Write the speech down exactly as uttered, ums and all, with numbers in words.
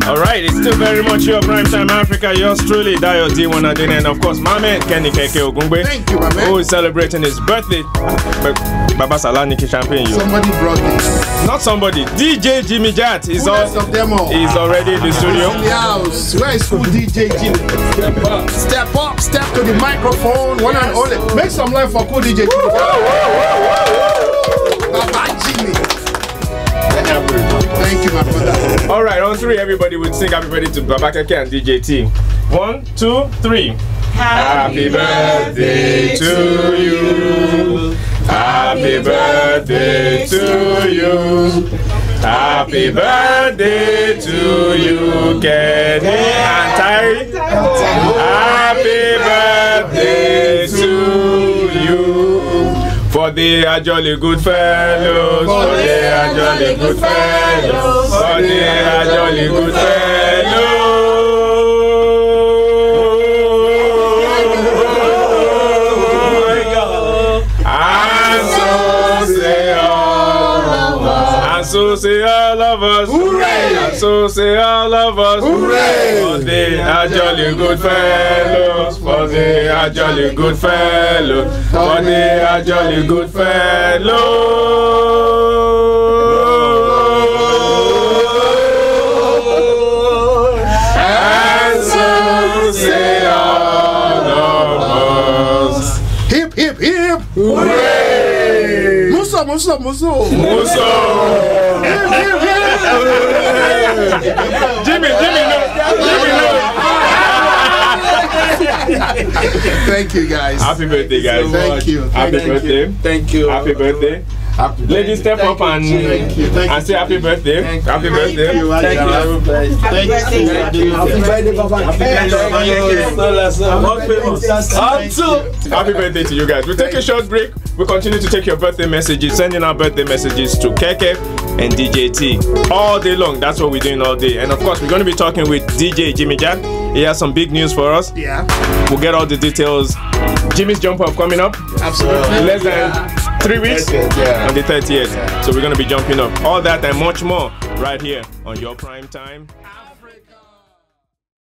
Alright, it's still very much your Primetime Africa. Yours truly, Dayo D one Adine, and of course, my man, Kenny Keke Ogungbe. Thank you, my man. Who is celebrating his birthday. Baba Salani Champagne. Somebody brought this. Not somebody. D J Jimmy Jat is, all, of them all. is already in the studio. In the house. Where is cool D J Jimmy? Step up. Step up. Step to the microphone. One and only. Make some life for cool D J Jimmy. Baba Jimmy. Thank you, my brother. All right, on three, everybody would sing happy birthday to Baba Keke and D J T. One, two, three. Happy birthday to you. Happy birthday to you. Happy birthday to you, Kenny and Ty. Happy birthday to you. For they are jolly good fellows. For they are jolly good fellows. For they are jolly good fellows. So say all of us, hooray! And so say all of us, hooray! For they are jolly good fellows, for they are jolly good fellows, for they are jolly good fellows. And so say all of us. Hip, hip, hip! Hooray! Muso, muso, muso! Muso! Jimmy, Jimmy, no, Jimmy, no. Thank you, guys. Happy birthday, guys. Thank you. Happy Thank birthday. you. Thank you. Happy birthday. Happy Ladies, step Thank up and, Thank you. Thank and say happy birthday. Thank Happy you. birthday. Thank you. Thank you. Thank you. Thank you. Happy birthday, Papa. Happy birthday. Happy birthday to you guys. We'll take a short break. We'll continue to take your birthday messages, sending out birthday messages to Keke and D J T all day long. That's what we're doing all day. And of course, we're going to be talking with D J Jimmy Jat. He has some big news for us. Yeah. We'll get all the details. Jimmy's jump up coming up. Absolutely. Less than three weeks Yeah. on the thirtieth. So we're going to be jumping up. All that and much more right here on your Prime Time.